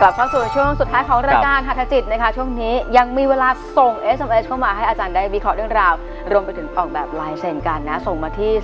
ลับเข้าสู่ช่วงสุดท้ายของรายการหัตถจิตนะคะช่วงนี้ยังมีเวลาส่ง SMS เข้ามาให้อาจารย์ได้วิเคราะห์เรื่องราวรวมไปถึงออกแบบลายเซ็นกันนะส่งมาที่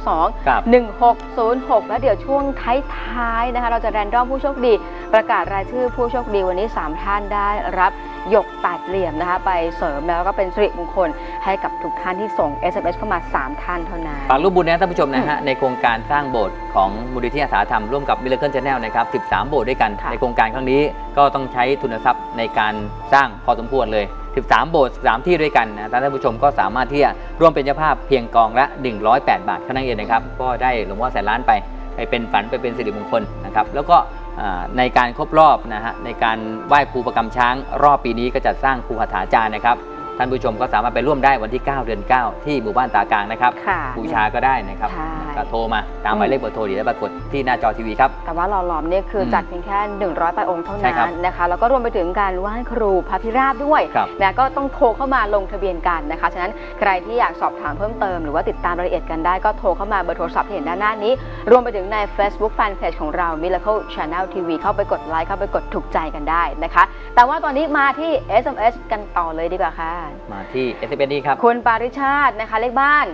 422-1606 แล้วเดี๋ยวช่วงท้ายๆนะคะเราจะแรนดอมผู้โชคดีประกาศรายชื่อผู้โชคดีวันนี้3ท่านได้รับหยก8เหลี่ยมนะคะไปเสริมแล้วก็เป็นสิริมงคลให้กับทุกท่านที่ส่ง SMS เข้ามา3ท่านเท่านั้นฝากร่วมบุญนะท่านผู้ชมนะฮะในโครงการสร้างโบสถ์ของมูลนิธิอาสาธรรมร่วมกับ Miracle Channel นะครับ13 โบสถ์ด้วยกันในโครงการครั้งนี้ก็ต้องใช้ทุนทรัพย์ในการสร้างพอสมควรเลย13 โบสถ์13 ที่ด้วยกันนะท่านผู้ชมก็สามารถที่จะร่วมเป็นเจ้าภาพเพียงกองละ108 บาทเท่านั้นเองนะครับก็ได้หลวงพ่อแสนล้านไปเป็นฝันไปเป็นสิริมงคลนะครับแล้วก็ในการครบรอบนะฮะในการไหว้ครูประกำช้างรอบปีนี้ก็จะสร้างครูหัตถาจารย์นะครับท่านผู้ชมก็สามารถไปร่วมได้วันที่9 เดือน 9ที่หมู่บ้านตากลางนะครับบูชาก็ได้นะครับก็โทรมาตามหมายเลขเบอร์โทรที่ได้ปรากฏที่หน้าจอทีวีครับแต่ว่าหล่อหลอมเนี่ยคือจัดเพียงแค่108 องค์เท่านั้นนะคะแล้วก็รวมไปถึงการไหว้ครูพระพิราบด้วยนะก็ต้องโทรเข้ามาลงทะเบียนกันนะคะฉะนั้นใครที่อยากสอบถามเพิ่มเติมหรือว่าติดตามรายละเอียดกันได้ก็โทรเข้ามาเบอร์โทรศัพท์ที่เห็นด้านหน้านี้รวมไปถึงใน Facebook Fanpage ของเรา Miracle Channel TV เข้าไปกดไลค์เข้าไปกดถูกใจกันได้นะคะแต่ว่าตอนนี้มาที่ SMS กันต่อเลยดีกว่าค่ะมาที่ SMS นี้ครับคุณปาริชาตินะคะเลขบ้าน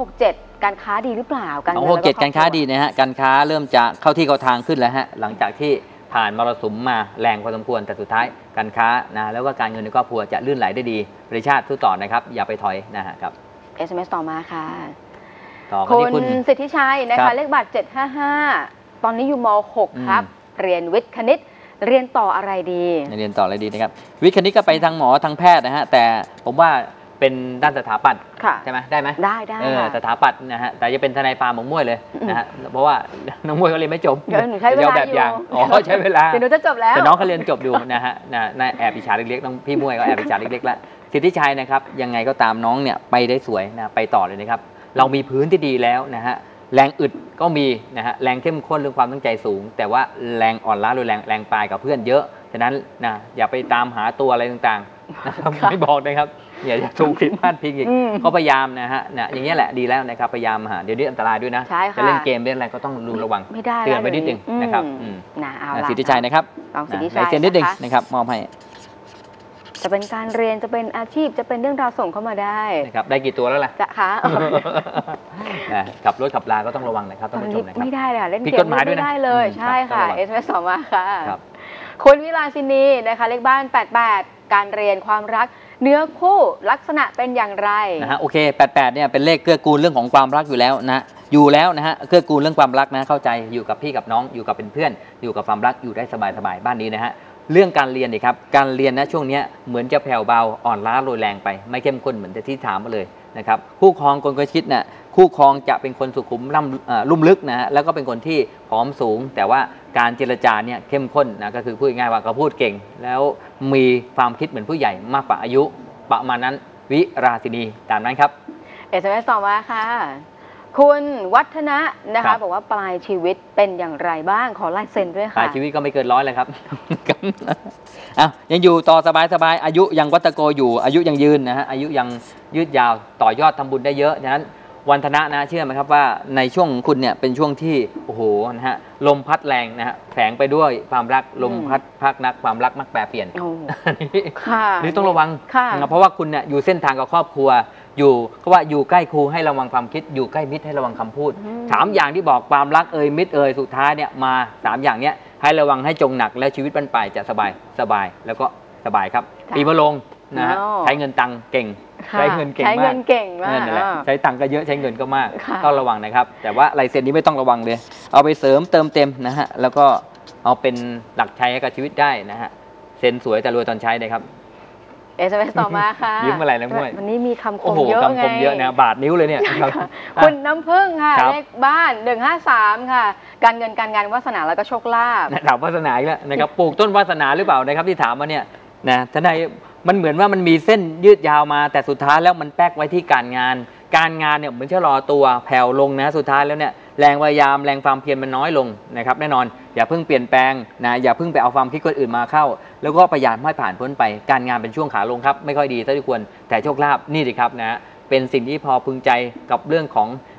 267การค้าดีหรือเปล่า 267การค้าดีนะฮะการค้าเริ่มจะเข้าที่เข้าทางขึ้นแล้วฮะหลังจากที่ผ่านมรสุมมาแรงพอสมควรแต่สุดท้ายการค้านะแล้วก็การเงินในครอบครัวจะลื่นไหลได้ดีปาริชาติสู้ต่อนะครับอย่าไปถอยนะฮะครับ SMS ต่อมาค่ะคุณสิทธิชัยนะคะเลขบัตร755ตอนนี้อยู่ม.6 ครับเรียนวิทย์คณิตเรียนต่ออะไรดีนะครับวิทย์คณิตก็ไปทางหมอทางแพทย์นะฮะแต่ผมว่าเป็นด้านสถาปัตย์ใช่ไหมได้ไหมได้สถาปัตย์นะฮะแต่จะเป็นทนายฟาร์มของมวยเลยนะฮะเพราะว่าน้องมวยเขาเรียนไม่จบใช้เวลาแบบอย่างใช้เวลาเดี๋ยวจะจบแล้วแต่น้องเขาเรียนจบอยู่นะฮะแอบอิจฉาเล็กๆน้องพี่มวยก็แอบอิจฉาเล็กๆแล้วสิทธิชัยนะครับยังไงก็ตามน้องเนี่ยไปได้สวยนะไปต่อเลยนะครับเรามีพื้นที่ดีแล้วนะฮะแรงอึดก็มีนะฮะแรงเข้มข้นเรื่องความตั้งใจสูงแต่ว่าแรงอ่อนล้าหรือแรงปลายกับเพื่อนเยอะฉะนั้นนะอย่าไปตามหาตัวอะไรต่างๆนะครับไม่บอกนะครับอย่าถูกผิดพลาดพิงอีกก็พยายามนะฮะอย่างนี้แหละดีแล้วนะครับพยายามหาเดี๋ยวนี้อันตรายด้วยนะจะเล่นเกมเล่นอะไรก็ต้องระวังเตือนไปนิดนึงนะครับสิทธิชัยนะครับเซ็นนิดนึงนะครับมอบให้จะเป็นการเรียนจะเป็นอาชีพจะเป็นเรื่องราวส่งเข้ามาได้นะครับได้กี่ตัวแล้วล่ะจะค่ะขับรถขับลาก็ต้องระวังนะครับท่านผู้ชมนะครับไม่ได้เลยเล่นเกมไม่ได้เลยใช่ค่ะSMS ต่อมาค่ะคุณวิลาสินีนะคะเลขบ้าน88การเรียนความรักเนื้อคู่ลักษณะเป็นอย่างไรนะฮะโอเค88เนี่ยเป็นเลขเกื้อกูลเรื่องของความรักอยู่แล้วนะฮะเกื้อกูลเรื่องความรักนะเข้าใจอยู่กับพี่กับน้องอยู่กับเป็นเพื่อนอยู่กับความรักอยู่ได้สบายบ้านนี้นะฮะเรื่องการเรียนนี่ครับการเรียนนะช่วงนี้เหมือนจะแผ่วเบาอ่อนล้าโรยแรงไปไม่เข้มข้นเหมือนที่ถามมาเลยนะครับคู่ครองคนก็คิดนะคู่ครองจะเป็นคนสุขุมลุ่มลึกนะฮะแล้วก็เป็นคนที่ผอมสูงแต่ว่าการเจรจาเนี่ยเข้มข้นนะก็คือพูดง่ายว่าเขาพูดเก่งแล้วมีความคิดเหมือนผู้ใหญ่มากกว่าอายุประมาณนั้นวิราศินีตามนั้นครับ SMS ต่อมาค่ะคุณวัฒนะนะคะบอกว่าปลายชีวิตเป็นอย่างไรบ้างขอลายเซ็นด้วยค่ะปลายชีวิตก็ไม่เกิน100เลยครับยังอยู่ต่อสบายอายุยังวัตโกอยู่อายุยังยืนนะฮะอายุยังยืดยาวต่อยอดทำบุญได้เยอะฉะนั้นวันธนะนะเชื่อไหมครับว่าในช่วงของคุณเนี่ยเป็นช่วงที่โอ้โหนะฮะลมพัดแรงนะฮะแฝงไปด้วยความรักลมพัดนักความรักมักแปรเปลี่ยนนี่ต้องระวังเพราะว่าคุณเนี่ยอยู่เส้นทางกับครอบครัวอยู่เพราะว่าอยู่ใกล้ครูให้ระวังความคิดอยู่ใกล้มิตรให้ระวังคำพูด3อย่างที่บอกความรักมิตรสุดท้ายเนี่ยมา3อย่างเนี้ยให้ระวังให้จงหนักแล้วชีวิตบรรปลายจะสบายแล้วก็สบายครับปีมะโรงนะฮะใช้เงินตังเก่งใช้เงินเก่งมากนั่นแหละใช้ตังก็เยอะใช้เงินก็มากต้องระวังนะครับแต่ว่าลายเซ็นนี้ไม่ต้องระวังเลยเอาไปเสริมเติมเต็มนะฮะแล้วก็เอาเป็นหลักชัยให้กับชีวิตได้นะฮะเซ็นสวยแต่รวยตอนใช้นะครับ SMS ต่อมาค่ะยิ้มอะไรนะม้วยวันนี้มีคำคมเยอะไงคำคมเยอะนะบาดนิ้วเลยเนี่ยคุณน้ำผึ้งค่ะเลขบ้าน153ค่ะการเงินการงานวาสนาแล้วก็โชคลาภถามวาสนาอีกแล้วนะครับปลูกต้นวาสนาหรือเปล่านะครับที่ถามมาเนี่ยนะท่านใดมันเหมือนว่ามันมีเส้นยืดยาวมาแต่สุดท้ายแล้วมันแป๊กไว้ที่การงานเนี่ยเหมือนชะลอตัวแผ่วลงนะสุดท้ายแล้วเนี่ยแรงพยายามแรงความเพียรมันน้อยลงนะครับแน่นอนอย่าเพิ่งเปลี่ยนแปลงนะอย่าเพิ่งไปเอาความคิดคนอื่นมาเข้าแล้วก็พยายามให้ผ่านพ้นไปการงานเป็นช่วงขาลงครับไม่ค่อยดีเท่าที่ควรแต่โชคลาภนี่สิครับนะเป็นสิ่งที่พอพึงใจกับเรื่องของ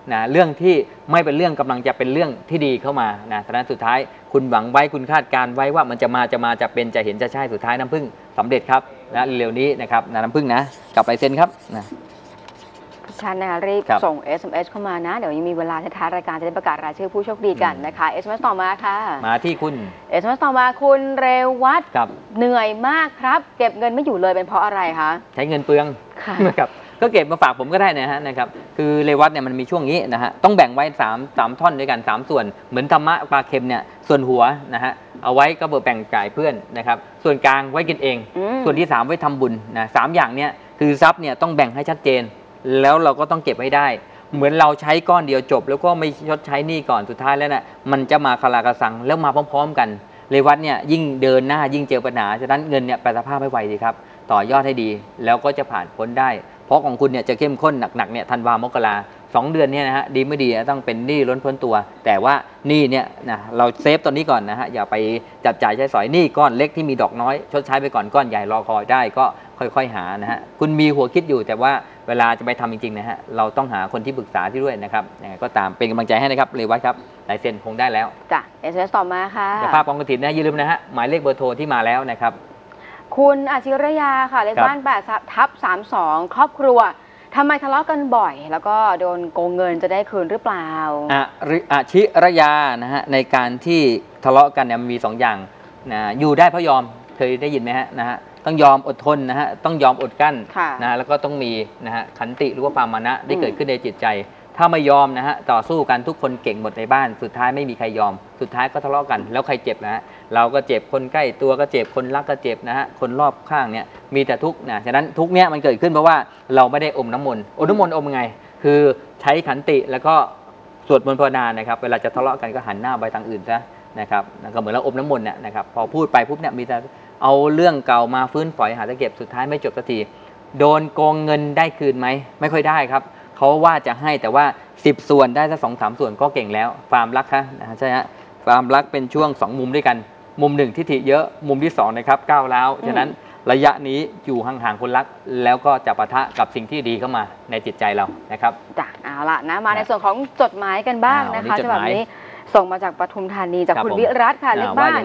นะเรื่องที่ไม่เป็นเรื่องกำลังจะเป็นเรื่องที่ดีเข้ามานะฉะนั้นสุดท้ายคุณหวังไว้คุณคาดการไว้ว่ามันจะจะเป็นจะเห็นจะใช่สุดท้ายน้ำผึ้งสำเร็จครับนะเร็วนี้นะครับน้ำผึ้งนะกับลายเซ็นครับนะท่านนะคะรีบส่ง SMS เข้ามานะเดี๋ยวยังมีเวลาท้ายรายการจะได้ประกาศรายชื่อผู้โชคดีกันนะคะ SMS ต่อมาค่ะมาที่คุณ SMS ต่อมาคุณเรวัตเหนื่อยมากครับเก็บเงินไม่อยู่เลยเป็นเพราะอะไรคะใช้เงินเปลืองนะครับก็เก็บมาฝากผมก็ได้นะครับคือเรวัตเนี่ยมันมีช่วงนี้นะฮะต้องแบ่งไว้3ท่อนด้วยกัน3ส่วนเหมือนธรรมะปลาเค็มเนี่ยส่วนหัวนะฮะเอาไว้ก็แบ่งจ่ายเพื่อนนะครับส่วนกลางไว้กินเองส่วนที่3ไว้ทำบุญนะ3อย่างเนี่ยคือทรัพย์เนี่ยต้องแบ่งให้ชัดเจนแล้วเราก็ต้องเก็บไว้ได้เหมือนเราใช้ก้อนเดียวจบแล้วก็ไม่ชดใช้หนี้ก่อนสุดท้ายแล้วน่ะมันจะมาคลากระสังแล้วมาพร้อมๆกันเรวัตเนี่ยยิ่งเดินหน้ายิ่งเจอปัญหาฉะนั้นเงินเนี่ยแปรสภาพให้ไวดีครับต่อยอดให้ดีแล้วก็จะผ่านพ้นได้เพราะของคุณเนี่ยจะเข้มข้นหนักๆเนี่ยธันวามกรา2 เดือนเนี่ยนะฮะดีไม่ดีต้องเป็นหนี้ล้นพ้นตัวแต่ว่าหนี้เนี่ยนะเราเซฟตอนนี้ก่อนนะฮะอย่าไปจับจ่ายใช้สอยหนี้ก้อนเล็กที่มีดอกน้อยชดใช้ไปก่อนก้อนใหญ่รอคอยได้ก็ค่อยๆหานะฮะคุณมีหัวคิดอยู่แต่ว่าเวลาจะไปทำจริงๆนะฮะเราต้องหาคนที่ปรึกษาที่ด้วยนะครับยังไงก็ตามเป็นกำลังใจให้นะครับเรวัตครับลายเซ็นคงได้แล้วจ้ะ SMS ต่อมาค่ะเจ้าภาพกองกฐินนะอย่าลืมนะฮะหมายเลขเบอร์โทรที่มาแล้วนะครับคุณอาชิรยาค่ะเลขบ้าน8/32ครอบครัวทำไมทะเลาะกันบ่อยแล้วก็โดนโกงเงินจะได้คืนหรือเปล่าอาชิรยานะฮะในการที่ทะเลาะกันเนี่ยมี2อย่างนะอยู่ได้เพราะยอมเคยได้ยินไหมฮะนะฮะต้องยอมอดทนนะฮะต้องยอมอดกั้นนะแล้วก็ต้องมีนะฮะขันติหรือว่าความมานะได้เกิดขึ้นในจิตใจถ้าไม่ยอมนะฮะต่อสู้กันทุกคนเก่งหมดในบ้านสุดท้ายไม่มีใครยอมสุดท้ายก็ทะเลาะกันแล้วใครเจ็บนะฮะเราก็เจ็บคนใกล้ตัวก็เจ็บคนรักก็เจ็บนะฮะคนรอบข้างเนี่ยมีแต่ทุกข์นะฉะนั้นทุกข์เนี้ยมันเกิดขึ้นเพราะว่าเราไม่ได้อมน้ำมนต์อมยังไงคือใช้ขันติแล้วก็สวดมนต์ภาวนานะครับเวลาจะทะเลาะกันก็หันหน้าไปทางอื่นซะนะครับก็เหมือนเราอมน้ำมนต์เนี่ยนะครับพอพูดไปปุ๊บเนี่ยมีแต่เอาเรื่องเก่ามาฟื้นฝอยหาตะเก็บสุดท้ายไม่จบสักทีโดนโกงเงินได้คืนไหมไม่ค่อยได้ครับเขาว่าจะให้แต่ว่า10 ส่วนได้สัก2-3 ส่วนก็เก่งแล้วความรักนะใช่ฮะความรักเป็นช่วง2 มุมด้วยกันมุม1ทิฐิเยอะมุมที่2นะครับก้าวร้าวฉะนั้นระยะนี้อยู่ห่างๆคนรักแล้วก็จะปะทะกับสิ่งที่ดีเข้ามาในจิตใจเรานะครับจ้ะเอาละนะมาในส่วนของจดหมายกันบ้างนะคะฉบับนี้ส่งมาจากปทุมธานีจากคุณวิรัตค่ะเลขบ้าน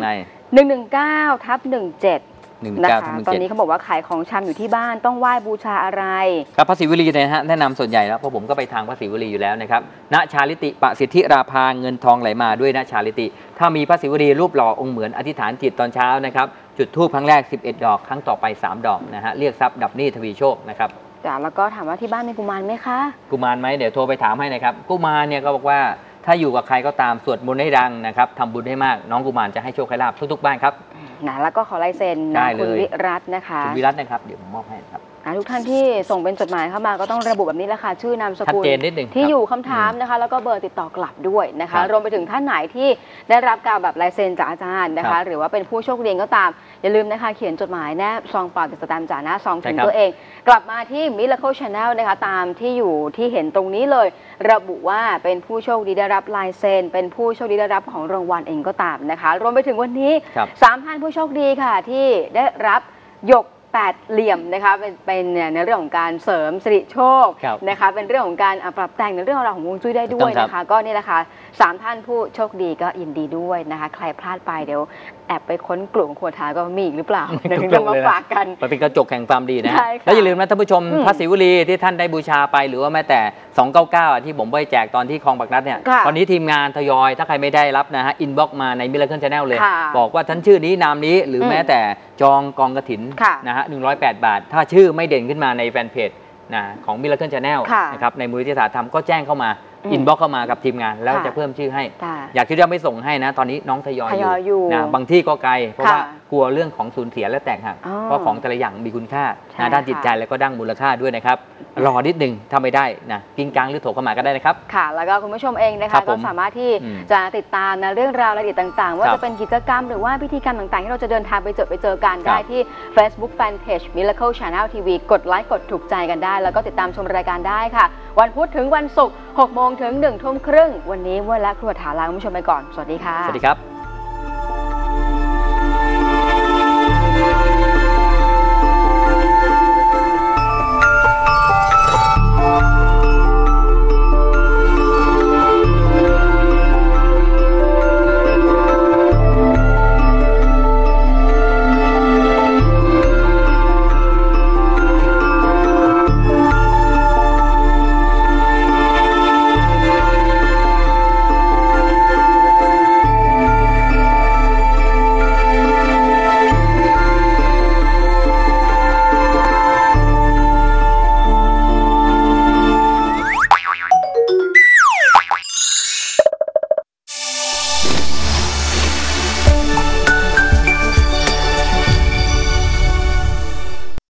119/17นะคะตอนนี้เขาบอกว่าขายของชำอยู่ที่บ้านต้องไหว้บูชาอะไรครับพระศิวลีนะฮะแนะนำส่วนใหญ่แล้วเพราะผมก็ไปทางพระศิวลีอยู่แล้วนะครับณชาลิติปสิทธิราภาเงินทองไหลมาด้วยณชาลิติถ้ามีพระศิวลีรูปหล่อองค์เหมือนอธิษฐานจิตตอนเช้านะครับจุดธูปครั้งแรก11 ดอกครั้งต่อไป3 ดอกนะฮะเรียกทรัพย์ดับหนี้ทวีโชคนะครับจ้ะแล้วก็ถามว่าที่บ้านมีกุมารไหมคะกุมารไหมเดี๋ยวโทรไปถามให้นะครับกุมารเนี่ยก็บอกว่าถ้าอยู่กับใครก็ตามสวดมนต์ให้ดังนะครับทำบุญให้มากน้องกุมารจะให้โชคให้ลาภทุกๆบ้านครับนะแล้วก็ขอลายเซ็นนะคุณวิรัตนะคะคุณวิรัตนะครับเดี๋ยวผมมอบให้ครับทุกท่านที่ส่งเป็นจดหมายเข้ามาก็ต้องระบุแบบนี้แหละค่ะชื่อนามสกุลที่อยู่คำถามนะคะแล้วก็เบอร์ติดต่อกลับด้วยนะคะรวมไปถึงท่านไหนที่ได้รับการแบบลายเซ็นจากอาจารย์นะคะหรือว่าเป็นผู้โชคดีก็ตามอย่าลืมนะคะเขียนจดหมายแนบซองเปล่าติดสแตมป์จากหน้าซองถึงตัวเองกลับมาที่ Miracle Channel นะคะตามที่อยู่ที่เห็นตรงนี้เลยระบุว่าเป็นผู้โชคดีได้รับลายเซ็นเป็นผู้โชคดีได้รับของรางวัลเองก็ตามนะคะรวมไปถึงวันนี้3 ท่านผู้โชคดีค่ะที่ได้รับหยก8 เหลี่ยมนะคะเป็นในเรื่องของการเสริมสิริโชคนะคะเป็นเรื่องของการปรับแต่งในเรื่องราวของฮวงจุ้ยได้ด้วยนะคะก็นี่แหละค่ะ3 ท่านผู้โชคดีก็ยินดีด้วยนะคะใครพลาดไปเดี๋ยวแอบไปค้นกลุ่มขวดท้ายก็มีอีกหรือเปล่าเดี๋ยวจะมาฝากกันเป็นกระจกแห่งความดีนะแล้วอย่าลืมนะท่านผู้ชมพระศิวลีที่ท่านได้บูชาไปหรือว่าแม้แต่299ที่ผมไปแจกตอนที่คลองปากนัดเนี่ยตอนนี้ทีมงานทยอยถ้าใครไม่ได้รับนะฮะอินบ็อกมาใน Miracle Channel เลยบอกว่าท่านชื่อนี้นามนี้หรือแม้แต่จองกองกฐินนะฮะ108 บาทถ้าชื่อไม่เด่นขึ้นมาในแฟนเพจนะของ Miracle Channel นะครับในมูลนิธิสาธรรมก็แจ้งเข้ามาอินบ็อกเข้ามากับทีมงานแล้วจะเพิ่มชื่อให้อยากที่จะไม่ส่งให้นะตอนนี้น้องทยอยอยู่นะบางที่ก็ไกลเพราะว่ากลัวเรื่องของสูญเสียและแตกหักเพราะของแต่ละอย่างมีคุณค่าด้านจิตใจแล้วก็ด้านมูลค่าด้วยนะครับรอนิดหนึ่งถ้าไม่ได้นะกิ้งกังหรือโทรเข้ามาก็ได้นะครับค่ะแล้วก็คุณผู้ชมเองนะคะก็สามารถที่จะติดตามนะเรื่องราวรายละเอียดต่างๆว่าจะเป็นกิจกรรมหรือว่าพิธีกรรมต่างๆที่เราจะเดินทางไปเจอกันได้ที่ Facebook Fanpage Miracle Channel TV กดไลค์กดถูกใจกันได้แล้วก็ติดตามชมรายการได้ค่ะวันพุธถึงวันศุกร์ 6 โมงถึง 1 ทุ่มครึ่งวันนี้เมื่อและครัวถาลาคุณผู้ชมไปก่อนสวัสดีค่ะสวัสดีครับ